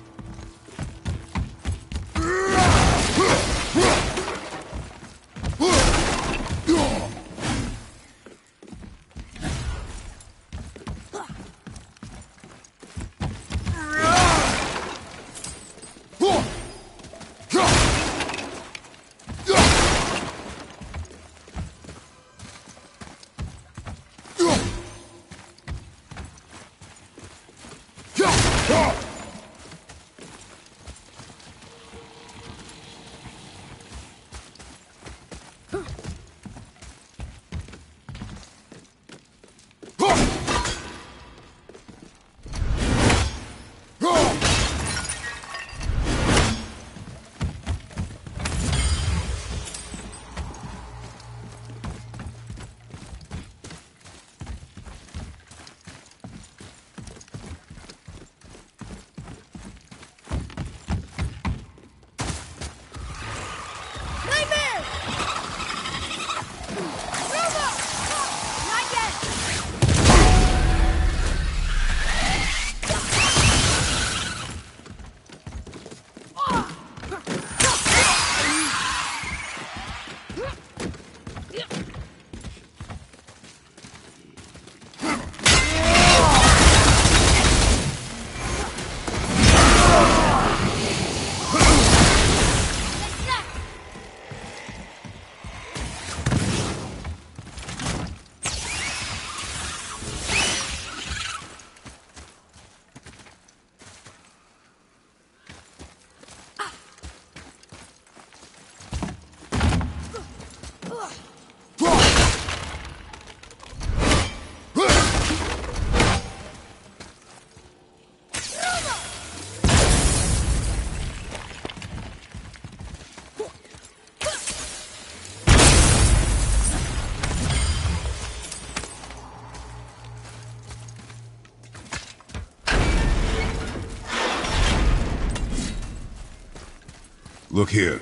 Look here.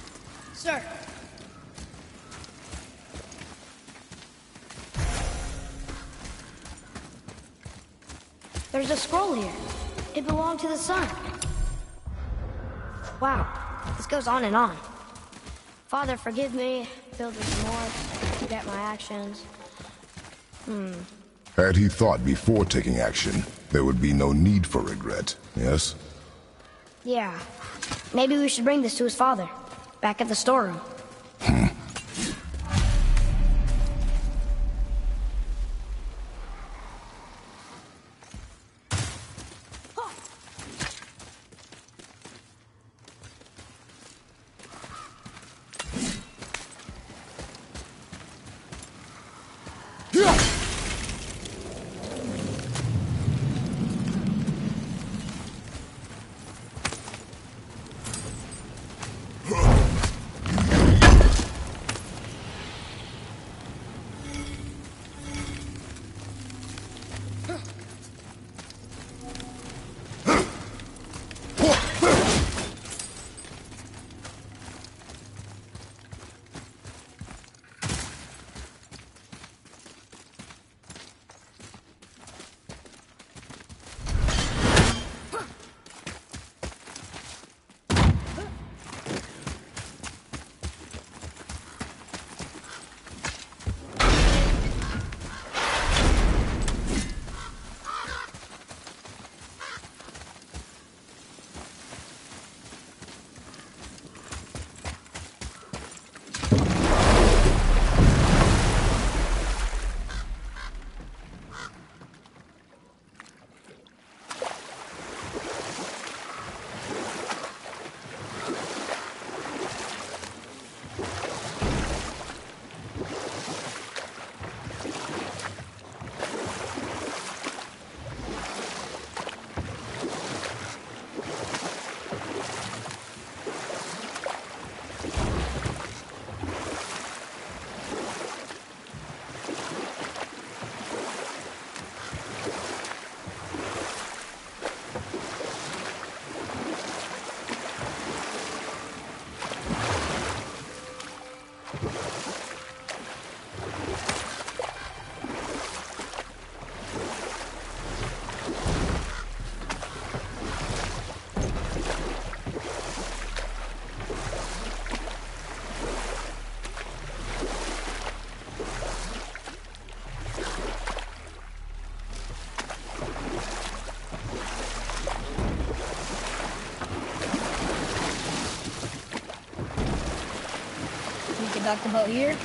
Sir. There's a scroll here. It belonged to the sun. Wow, this goes on and on. Father, forgive me, filled with remorse, forget my actions. Had he thought before taking action, there would be no need for regret, yes? Yeah. Maybe we should bring this to his father, back at the storeroom. dock the boat here?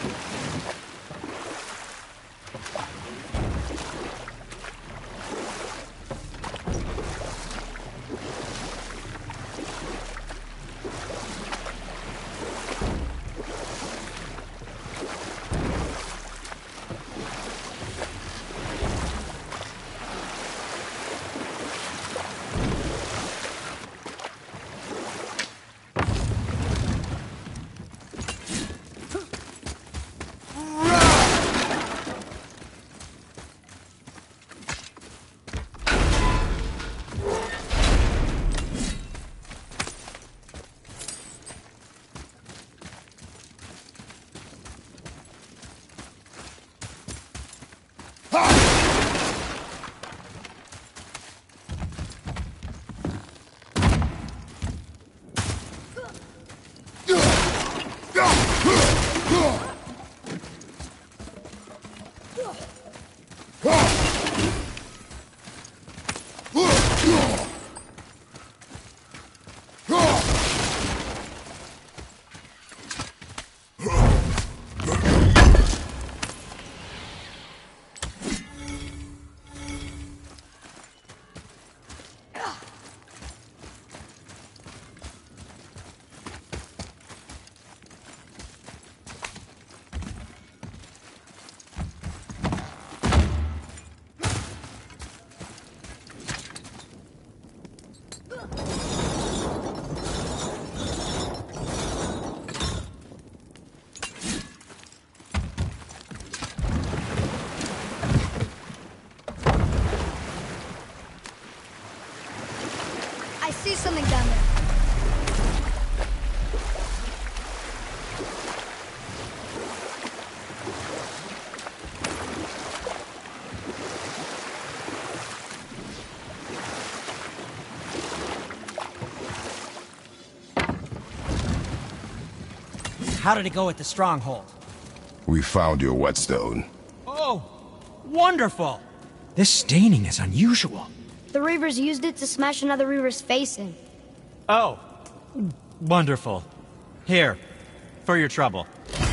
I see something down there. How did it go at the stronghold? We found your whetstone. Oh, wonderful! This staining is unusual. The Reavers used it to smash another Reaver's face in. Oh, wonderful. Here, for your trouble.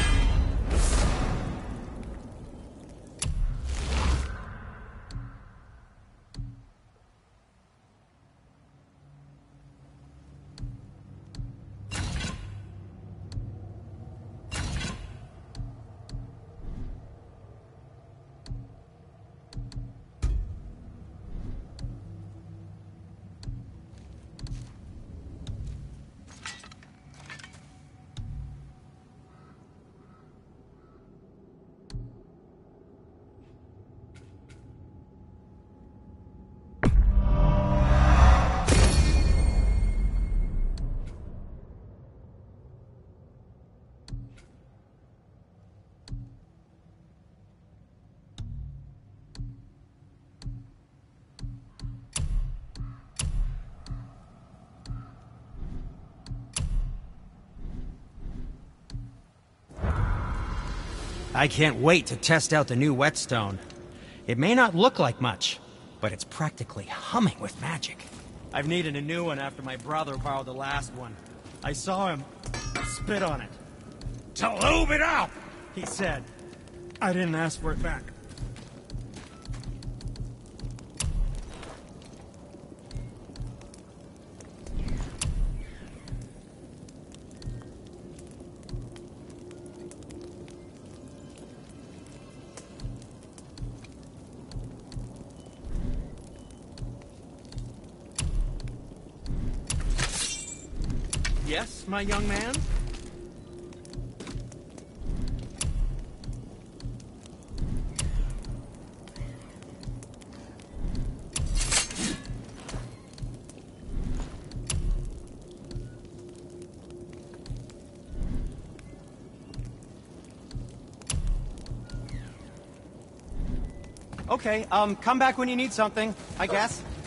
I can't wait to test out the new whetstone. It may not look like much, but it's practically humming with magic. I've needed a new one after my brother borrowed the last one. I saw him spit on it. To lube it up! He said. I didn't ask for it back. Yes, my young man? Okay, come back when you need something, I guess.